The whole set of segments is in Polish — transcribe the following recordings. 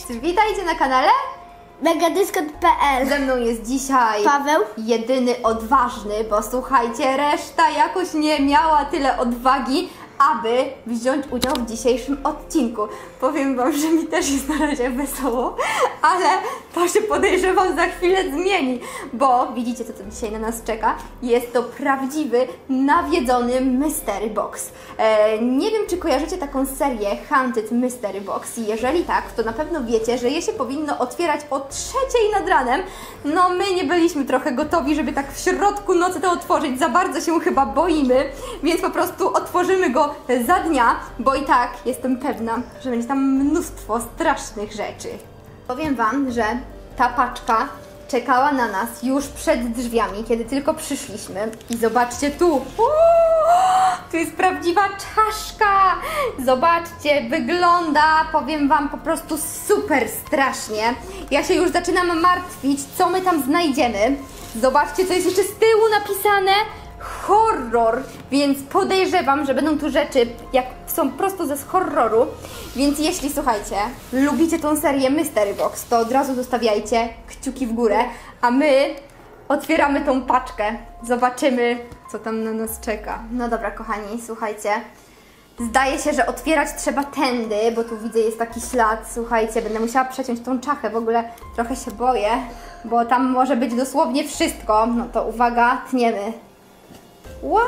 Witajcie na kanale Megadyskont.pl. Ze mną jest dzisiaj Paweł, jedyny odważny, bo słuchajcie, reszta jakoś nie miała tyle odwagi, aby wziąć udział w dzisiejszym odcinku. Powiem wam, że mi też jest na razie wesoło, ale to się podejrzewam za chwilę zmieni, bo widzicie, co dzisiaj na nas czeka. Jest to prawdziwy, nawiedzony Mystery Box. Nie wiem, czy kojarzycie taką serię Haunted Mystery Box. Jeżeli tak, to na pewno wiecie, że je się powinno otwierać o 3:00 nad ranem. No my nie byliśmy trochę gotowi, żeby tak w środku nocy to otworzyć. Za bardzo się chyba boimy, więc po prostu otworzymy go za dnia, bo i tak jestem pewna, że będzie tam mnóstwo strasznych rzeczy. Powiem wam, że ta paczka czekała na nas już przed drzwiami, kiedy tylko przyszliśmy. I zobaczcie tu! Tu jest prawdziwa czaszka! Zobaczcie, wygląda, powiem wam, po prostu super strasznie. Ja się już zaczynam martwić, co my tam znajdziemy. Zobaczcie, co jest jeszcze z tyłu napisane. Horror, więc podejrzewam, że będą tu rzeczy, jak są prosto z horroru. Więc jeśli, słuchajcie, lubicie tą serię Mystery Box, to od razu zostawiajcie kciuki w górę, a my otwieramy tą paczkę. Zobaczymy, co tam na nas czeka. No dobra, kochani, słuchajcie. Zdaje się, że otwierać trzeba tędy, bo tu widzę, jest taki ślad. Słuchajcie, będę musiała przeciąć tą czachę. W ogóle trochę się boję, bo tam może być dosłownie wszystko. No to uwaga, tniemy. Wow!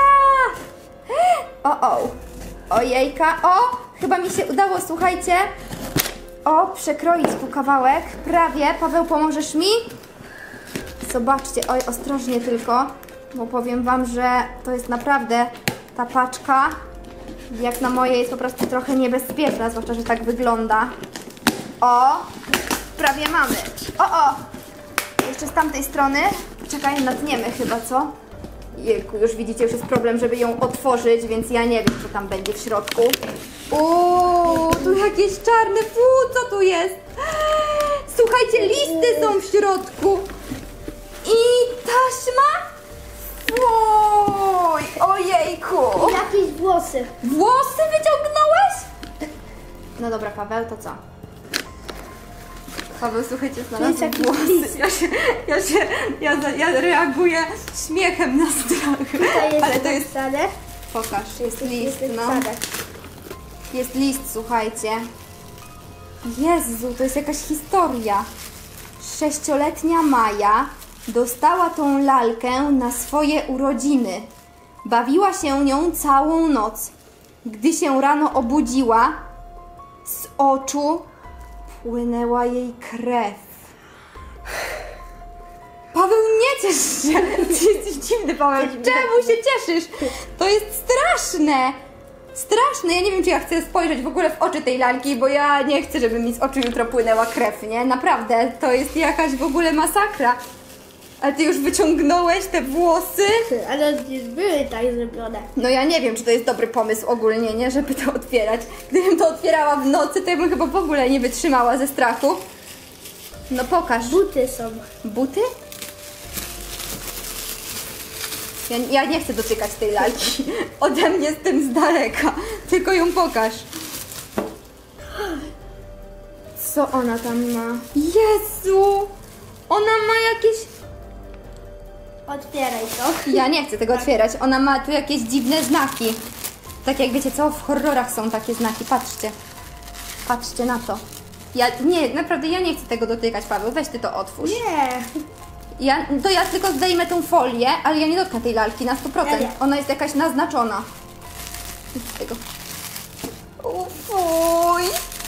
Ojejka, chyba mi się udało, słuchajcie, przekroić tu kawałek, prawie. Paweł, pomożesz mi? Zobaczcie, ostrożnie tylko, bo powiem wam, że to jest naprawdę, ta paczka, jak na moje, jest po prostu trochę niebezpieczna, zwłaszcza, że tak wygląda. Prawie mamy. Jeszcze z tamtej strony, czekaj, natniemy chyba, co? Jejku, już widzicie, już jest problem, żeby ją otworzyć, więc ja nie wiem, co tam będzie w środku. Tu jakieś czarne, co tu jest? Słuchajcie, listy są w środku. I taśma? Ojejku. i jakieś włosy. Włosy wyciągnąłeś? No dobra, Paweł, to co? Paweł, słuchajcie, znalazł włosy. Ja reaguję śmiechem na strach. Ale to jest... Pokaż, jest list, no. Jest list, słuchajcie. Jezu, to jest jakaś historia. 6-letnia Maja dostała tą lalkę na swoje urodziny. Bawiła się nią całą noc. Gdy się rano obudziła, z oczu płynęła jej krew. Paweł, nie ciesz się! Ty jesteś dziwny, Paweł. Czemu się cieszysz? To jest straszne! Straszne! Ja nie wiem, czy ja chcę spojrzeć w ogóle w oczy tej lalki, bo ja nie chcę, żeby mi z oczu jutro płynęła krew, nie? Naprawdę, to jest jakaś w ogóle masakra. Ale ty już wyciągnąłeś te włosy? Ale były tak zrobione. No ja nie wiem, czy to jest dobry pomysł ogólnie, nie? Żeby to otwierać. Gdybym to otwierała w nocy, to ja bym chyba w ogóle nie wytrzymała ze strachu. No pokaż. Buty są. Buty? Ja nie chcę dotykać tej lalki. Ode mnie z tym z daleka. Tylko ją pokaż. Co ona tam ma? Jezu! Ona ma jakieś... Otwieraj to. Ja nie chcę tego otwierać. Ona ma tu jakieś dziwne znaki. Tak jak wiecie co? W horrorach są takie znaki. Patrzcie. Patrzcie na to. Nie, naprawdę ja nie chcę tego dotykać, Paweł. Weź ty to otwórz. Nie. Ja tylko zdejmę tą folię, ale ja nie dotknę tej lalki na 100%. Ja nie. Ona jest jakaś naznaczona. Nic z tego. Fuj!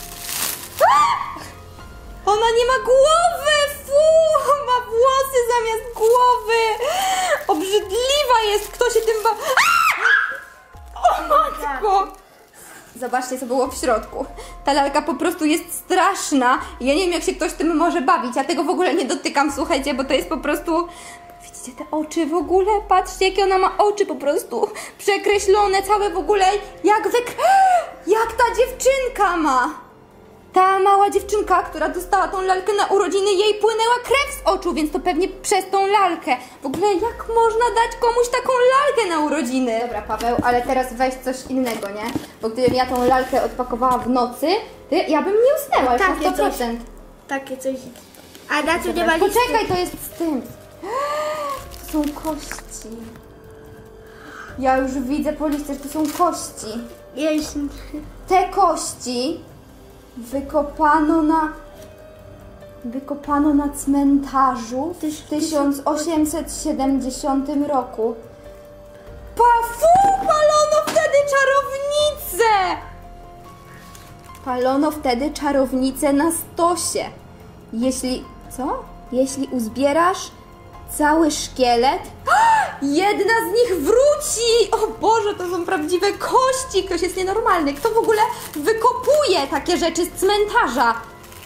Ona nie ma głowy! Ma włosy zamiast głowy! Obrzydliwa jest! Kto się tym O matko! Zobaczcie, co było w środku. Ta lalka po prostu jest straszna. Ja nie wiem, jak się ktoś tym może bawić. Ja tego w ogóle nie dotykam, słuchajcie, bo to jest po prostu... Widzicie te oczy w ogóle? Patrzcie, jakie ona ma oczy po prostu przekreślone, całe w ogóle jak ta dziewczynka ma. ta mała dziewczynka, która dostała tą lalkę na urodziny, jej płynęła krew z oczu, więc to pewnie przez tą lalkę. W ogóle jak można dać komuś taką lalkę na urodziny? Dobra, Paweł, ale teraz weź coś innego, nie? Bo gdybym ja tą lalkę odpakowała w nocy, ja bym nie usnęła już na 100%. Takie coś. A na tym nie ma listy. Poczekaj, to jest z tym. To są kości. Ja już widzę po liście, że to są kości. Jeśli... Te kości wykopano na cmentarzu w 1870 roku. Palono wtedy czarownicę! Palono wtedy czarownicę na stosie. Jeśli uzbierasz cały szkielet, jedna z nich wróci! O Boże, to są prawdziwe kości! Ktoś jest nienormalny. Kto w ogóle wykopuje takie rzeczy z cmentarza?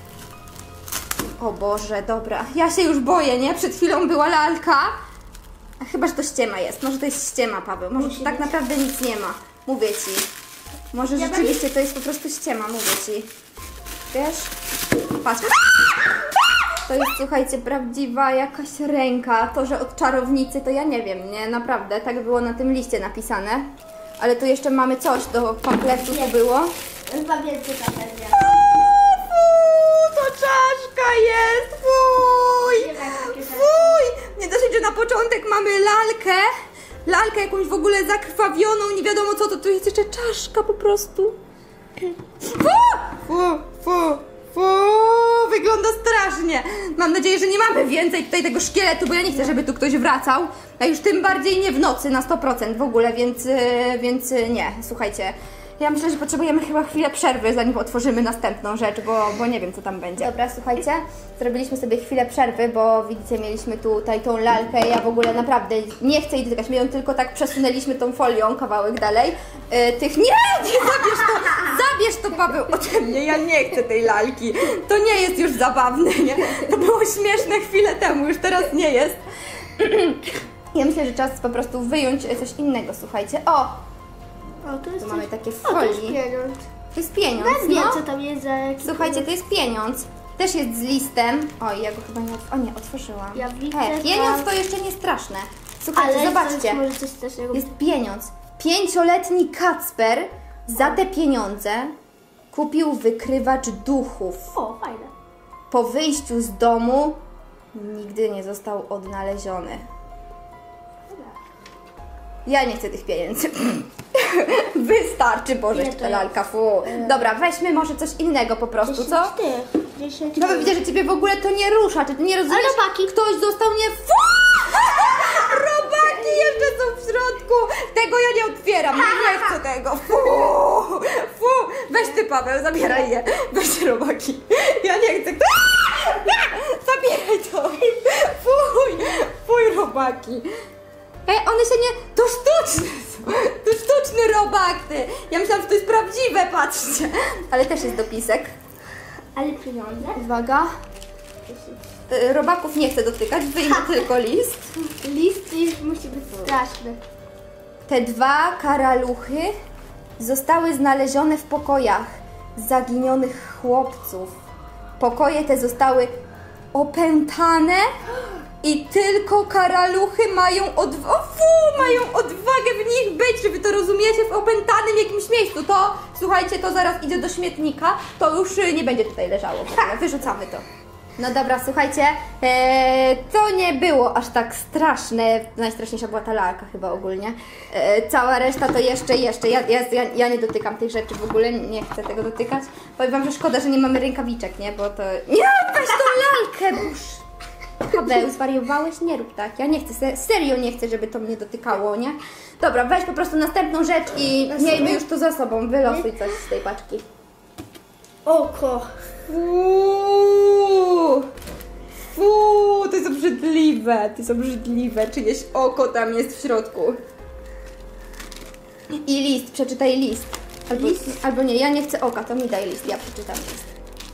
O Boże, dobra. Ja się już boję, nie? Przed chwilą była lalka. A chyba, że to ściema jest. Może to jest ściema, Paweł. Może tu tak naprawdę nic nie ma. Mówię ci. Może rzeczywiście to jest po prostu ściema, mówię ci. Wiesz? Patrz. To jest, słuchajcie, prawdziwa jakaś ręka. To, że od czarownicy, to ja nie wiem, nie? Naprawdę, tak było na tym liście napisane. Ale tu jeszcze mamy coś do kompletu, tu było. Pamiętam, co tam będzie. To czaszka jest! Fuj! Fuj! Nie dosyć, że na początek mamy lalkę jakąś w ogóle zakrwawioną, nie wiadomo co, to tu jest jeszcze czaszka po prostu. Wygląda strasznie. Mam nadzieję, że nie mamy więcej tutaj tego szkieletu, bo ja nie chcę, żeby tu ktoś wracał. A już tym bardziej nie w nocy na 100% w ogóle, więc nie, słuchajcie. Ja myślę, że potrzebujemy chyba chwilę przerwy, zanim otworzymy następną rzecz, bo nie wiem, co tam będzie. Dobra, słuchajcie, zrobiliśmy sobie chwilę przerwy, bo widzicie, mieliśmy tutaj tą lalkę. Ja w ogóle naprawdę nie chcę jej dotykać. My ją tylko tak przesunęliśmy tą folią kawałek dalej. Nie, zabierz to, Paweł, ode mnie. Ja nie chcę tej lalki. To nie jest już zabawne, nie? To było śmieszne chwilę temu, już teraz nie jest. Ja myślę, że czas po prostu wyjąć coś innego, słuchajcie. to jest Tu mamy takie to jest folii. pieniądz. To jest pieniądz, Nie wiem, no. co tam jest za jakiś... Słuchajcie, to jest pieniądz. Też jest z listem. Oj, ja go chyba nie otworzyłam. Ja widzę pieniądz tam. to jeszcze nie straszne. Słuchajcie, Ale zobaczcie. może coś strasznego. Jest pieniądz. 5-letni Kacper za te pieniądze kupił wykrywacz duchów. O, fajne. Po wyjściu z domu nigdy nie został odnaleziony. Ja nie chcę tych pieniędzy. Wystarczy, Boże, Nie, ta to lalka, fu. Dobra, weźmy może coś innego po prostu, co? 10 No bo widzę, że ciebie w ogóle to nie rusza, czy ty nie rozumiesz? A robaki? Ktoś został nie... Fu! Robaki jeszcze są w środku! Tego ja nie otwieram, nie chcę tego! Fu! Fu! Weź ty, Paweł, zabieraj je. Weź robaki. Ja nie chcę... Zabieraj to! Fuj! Fuj, robaki! One się nie... To sztuczne są! To sztuczny robak, ty! Ja myślałam, że to jest prawdziwe, patrzcie! Ale też jest dopisek. Ale pieniądze? Uwaga. Robaków nie chcę dotykać, wyjmę tylko list. List już musi być straszny. Te 2 karaluchy zostały znalezione w pokojach zaginionych chłopców. Pokoje te zostały opętane i tylko karaluchy mają mają odwagę w nich być, żeby to rozumiecie, w opętanym jakimś miejscu. To, słuchajcie, to zaraz idzie do śmietnika, to już nie będzie tutaj leżało w ogóle, wyrzucamy to. No dobra, słuchajcie, to nie było aż tak straszne, najstraszniejsza była ta lalka chyba ogólnie. Cała reszta to jeszcze, ja nie dotykam tych rzeczy w ogóle, nie chcę tego dotykać. Powiem wam, że szkoda, że nie mamy rękawiczek, nie, bo to... Nie, weź tą lalkę, burz! Paweł, zwariowałeś? Nie rób tak, ja nie chcę, serio nie chcę, żeby to mnie dotykało, nie? Dobra, weź po prostu następną rzecz i miejmy już to za sobą, wylosuj coś z tej paczki. Oko. To jest obrzydliwe, czyjeś oko tam jest w środku. I list, przeczytaj list. Albo nie, ja nie chcę oka, to mi daj list, ja przeczytam list.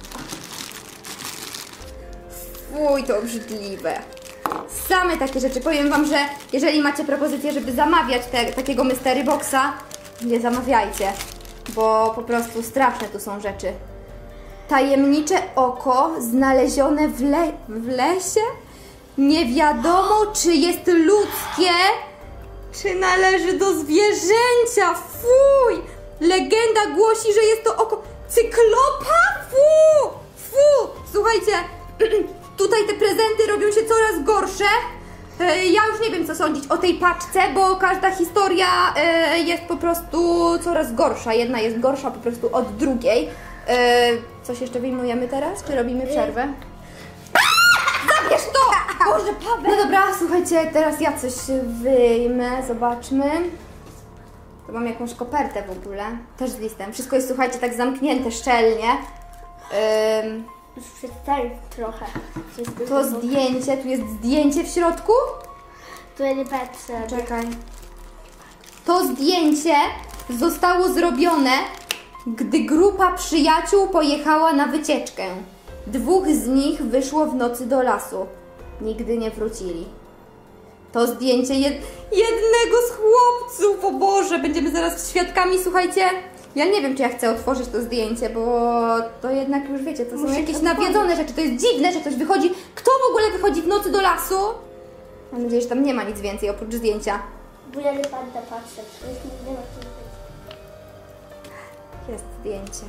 Fuj, to obrzydliwe. Same takie rzeczy. Powiem wam, że jeżeli macie propozycję, żeby zamawiać takiego mystery boxa, nie zamawiajcie, bo po prostu straszne tu są rzeczy. Tajemnicze oko znalezione w lesie? Nie wiadomo, czy jest ludzkie, czy należy do zwierzęcia. Fuj! Legenda głosi, że jest to oko cyklopa? Fu! Fu! Słuchajcie, tutaj te prezenty robią się coraz gorsze. Ja już nie wiem, co sądzić o tej paczce, bo każda historia jest po prostu coraz gorsza. Jedna jest gorsza po prostu od drugiej. Coś jeszcze wyjmujemy teraz, czy robimy przerwę? Zabierz to! Boże, Paweł! No dobra, słuchajcie, teraz ja coś wyjmę, zobaczmy. To mam jakąś kopertę w ogóle, też z listem. Wszystko jest, słuchajcie, tak zamknięte szczelnie. Już przestań trochę. To zdjęcie, tu jest zdjęcie w środku? To ja nie patrzę. Czekaj. To zdjęcie zostało zrobione, gdy grupa przyjaciół pojechała na wycieczkę. 2 z nich wyszło w nocy do lasu. Nigdy nie wrócili. To zdjęcie jednego z chłopców, o Boże, będziemy zaraz świadkami, słuchajcie. Ja nie wiem, czy ja chcę otworzyć to zdjęcie, bo to jednak już wiecie, to są jakieś nawiedzone rzeczy, to jest dziwne, że ktoś wychodzi. Kto w ogóle wychodzi w nocy do lasu? Mam nadzieję, że tam nie ma nic więcej oprócz zdjęcia. Bo ja nie będę patrzeć. Nie ma co. Jest zdjęcie.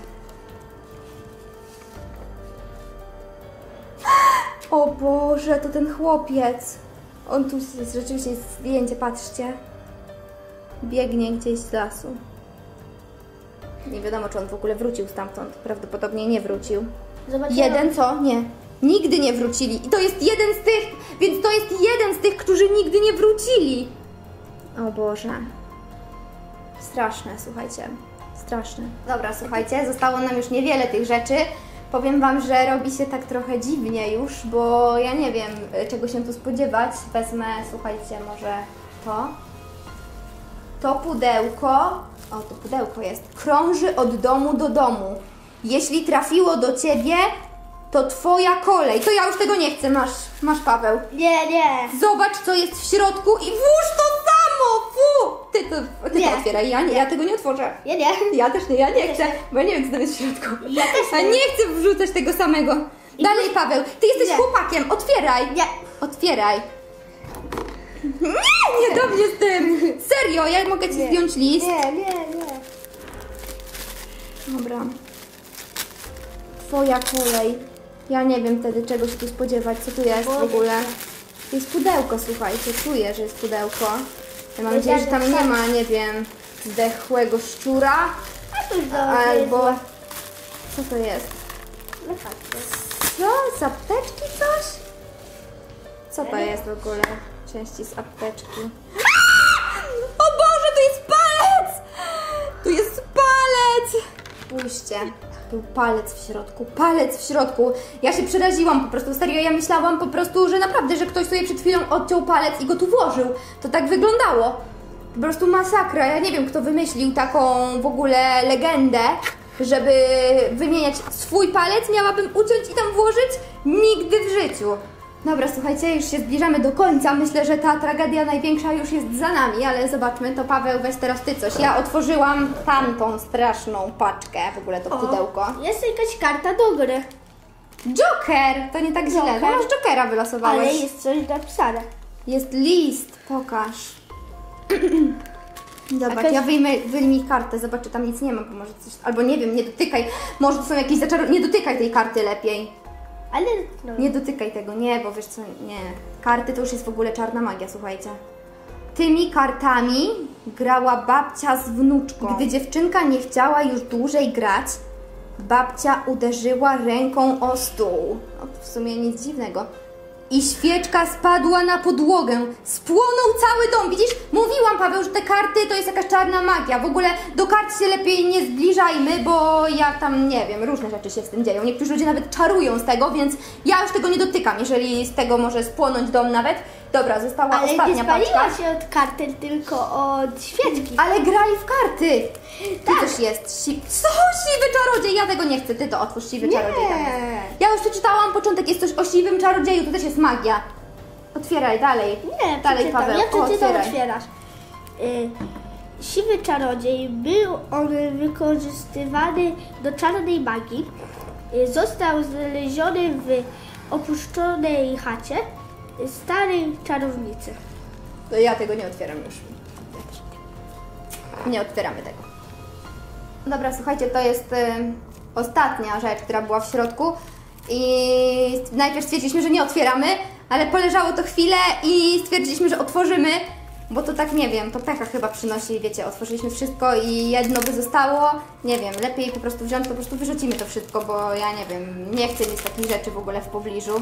O Boże, to ten chłopiec. On tu jest, rzeczywiście jest zdjęcie, patrzcie. Biegnie gdzieś z lasu. Nie wiadomo, czy on w ogóle wrócił stamtąd. Prawdopodobnie nie wrócił. Zobaczymy. Jeden co? Nie. Nigdy nie wrócili. I to jest jeden z tych, więc to jest jeden z tych, którzy nigdy nie wrócili. O Boże. Straszne, słuchajcie. Straszne. Dobra, słuchajcie, zostało nam już niewiele tych rzeczy. Powiem Wam, że robi się tak trochę dziwnie już, bo ja nie wiem, czego się tu spodziewać. Wezmę, słuchajcie, może to. To pudełko, o, to pudełko jest, krąży od domu do domu. Jeśli trafiło do Ciebie, to Twoja kolej. To ja już tego nie chcę, masz Paweł. Nie. Zobacz, co jest w środku i włóż to samo! Fu! Ty Nie. to otwieraj, ja tego nie otworzę. Ja nie. Ja też nie, ja nie chcę, bo ja nie wiem, co tam jest w środku. Ja też A nie. nie chcę wrzucać tego samego. Dalej, Paweł, ty jesteś Nie. chłopakiem, otwieraj. Nie. Otwieraj. Nie do mnie z tym. Serio, ja mogę Ci zdjąć list. Nie. Dobra. Twoja kolej. Ja nie wiem wtedy, czego się tu spodziewać. Co tu jest w ogóle? To jest pudełko, słuchajcie. Czuję, że jest pudełko. Ja mam nadzieję, że tam nie ma, nie wiem, zdechłego szczura. A to już Albo... Co to jest? No fakty. Co? Z apteczki coś? Co to jest w ogóle? Części z apteczki. O Boże, to jest palec! Tu jest palec! Spójrzcie. Był palec w środku, palec w środku. Ja się przeraziłam po prostu, serio, ja myślałam po prostu, że naprawdę, że ktoś sobie przed chwilą odciął palec i go tu włożył. To tak wyglądało. Po prostu masakra, ja nie wiem, kto wymyślił taką w ogóle legendę, żeby wymieniać swój palec, miałabym uciąć i tam włożyć? Nigdy w życiu. Dobra, słuchajcie, już się zbliżamy do końca. Myślę, że ta tragedia największa już jest za nami, ale zobaczmy, to Paweł, weź teraz Ty coś. Ja otworzyłam tamtą straszną paczkę, w ogóle to pudełko. Jest jakaś karta do gry. Joker! To nie tak źle, Joker. no masz Jokera wylosowałeś. Ale jest coś napisane. Jest list, pokaż. Zobacz, Jakaś- ja wyjmij kartę, zobacz, czy tam nic nie ma, bo może coś... Albo nie wiem, nie dotykaj, może to są jakieś nie dotykaj tej karty lepiej. Ale no. Nie dotykaj tego, nie, bo wiesz co, nie. Karty to już jest w ogóle czarna magia, słuchajcie. Tymi kartami grała babcia z wnuczką. Gdy dziewczynka nie chciała już dłużej grać, babcia uderzyła ręką o stół. No, w sumie nic dziwnego. I świeczka spadła na podłogę. Spłonął cały dom. Widzisz? Mówiłam, Paweł, że te karty to jest jakaś czarna magia. W ogóle do kart się lepiej nie zbliżajmy, bo ja tam, nie wiem, różne rzeczy się z tym dzieją. Niektórzy ludzie nawet czarują z tego, więc ja już tego nie dotykam, jeżeli z tego może spłonąć dom nawet. Dobra, została Ale nie ostatnia paczka. spaliła się od karty, tylko od świeczki. Ale grali w karty. Tu też jest. Co? Siwy czarodziej? Ja tego nie chcę. Ty to otwórz, siwy czarodziej. Tam jest. Ja już przeczytałam początek, jest coś o siwym czarodzieju, to też jest magia. Otwieraj dalej. Nie, dalej, przeczytam. Paweł. Ja przeczytam, Otwieraj. otwierasz. Siwy czarodziej, był on wykorzystywany do czarnej magii. został znaleziony w opuszczonej chacie starej czarownicy. To ja tego nie otwieram już. Nie otwieramy tego. Dobra, słuchajcie, to jest ostatnia rzecz, która była w środku. I najpierw stwierdziliśmy, że nie otwieramy, ale poleżało to chwilę i stwierdziliśmy, że otworzymy, bo to tak, nie wiem, to pecha chyba przynosi, wiecie, otworzyliśmy wszystko i jedno by zostało, nie wiem, lepiej po prostu wziąć, po prostu wyrzucimy to wszystko, bo ja nie wiem, nie chcę mieć takich rzeczy w ogóle w pobliżu.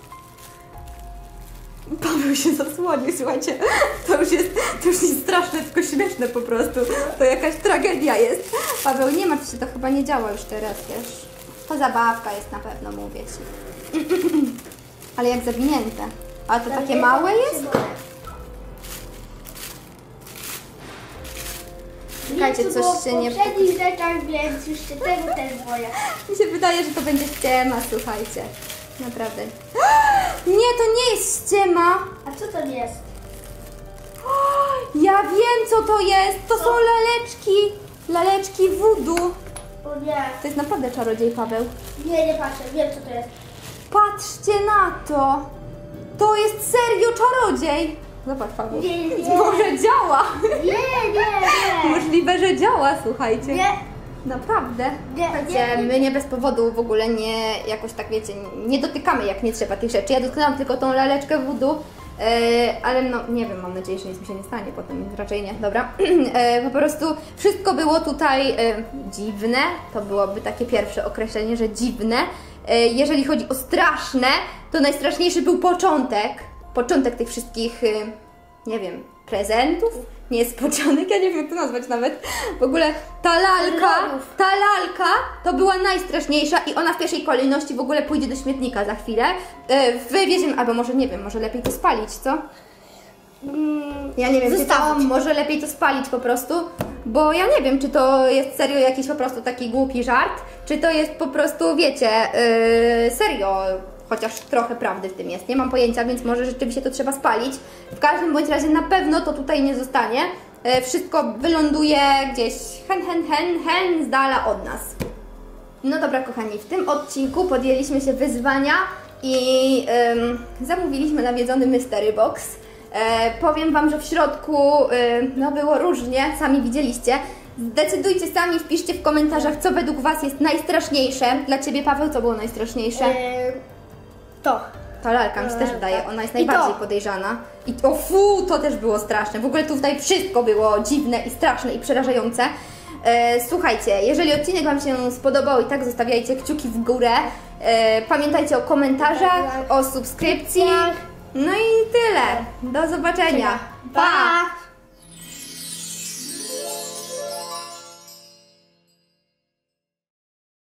Paweł się zasłonił, słuchajcie, to już jest straszne, tylko śmieszne po prostu, to jakaś tragedia jest. Paweł, nie martw się, to chyba nie działa już teraz, wiesz, to zabawka jest na pewno, mówię ci. Ale jak zawinięte, a to takie małe jest? Słuchajcie, coś się nie... W poprzednich rzeczach, więc już się tego też boję. Mi się wydaje, że to będzie ściema, słuchajcie. Naprawdę. Nie, to nie jest ściema. A co to jest? Ja wiem, co to jest. To są laleczki. Laleczki voodoo. O nie. To jest naprawdę czarodziej, Paweł. Nie patrzę, wiem co to jest. Patrzcie na to. To jest serio czarodziej. Zobacz, Paweł. Nie. Może działa. Nie. Możliwe, że działa, słuchajcie. Nie. Naprawdę. Nie, Słuchajcie, my nie bez powodu w ogóle nie, jakoś tak wiecie, nie dotykamy jak nie trzeba tych rzeczy. Ja dotknęłam tylko tą laleczkę voodoo, ale no nie wiem, mam nadzieję, że nic mi się nie stanie potem, raczej nie, dobra. Po prostu wszystko było tutaj dziwne, to byłoby takie pierwsze określenie, że dziwne. Jeżeli chodzi o straszne, to najstraszniejszy był początek tych wszystkich, nie wiem, prezentów? Nie jest początek, ja nie wiem jak to nazwać nawet. W ogóle ta lalka to była najstraszniejsza i ona w pierwszej kolejności w ogóle pójdzie do śmietnika za chwilę. Wywieziemy, albo może nie wiem, może lepiej to spalić, co? Ja nie wiem, może lepiej to spalić po prostu, bo ja nie wiem, czy to jest serio jakiś po prostu taki głupi żart, czy to jest po prostu, wiecie, serio, chociaż trochę prawdy w tym jest, nie mam pojęcia, więc może rzeczywiście to trzeba spalić. W każdym bądź razie na pewno to tutaj nie zostanie, wszystko wyląduje gdzieś z dala od nas. No dobra, kochani, w tym odcinku podjęliśmy się wyzwania i zamówiliśmy nawiedzony Mystery Box. Powiem Wam, że w środku no było różnie, sami widzieliście. Zdecydujcie sami, wpiszcie w komentarzach, co według Was jest najstraszniejsze. Dla Ciebie, Paweł, co było najstraszniejsze? To. Ta lalka mi się też wydaje, ona jest najbardziej podejrzana. I o fu, to też było straszne. W ogóle tutaj wszystko było dziwne i straszne i przerażające. Słuchajcie, jeżeli odcinek Wam się spodobał i tak zostawiajcie kciuki w górę. Pamiętajcie o komentarzach, o subskrypcji. No i tyle. Do zobaczenia. Pa!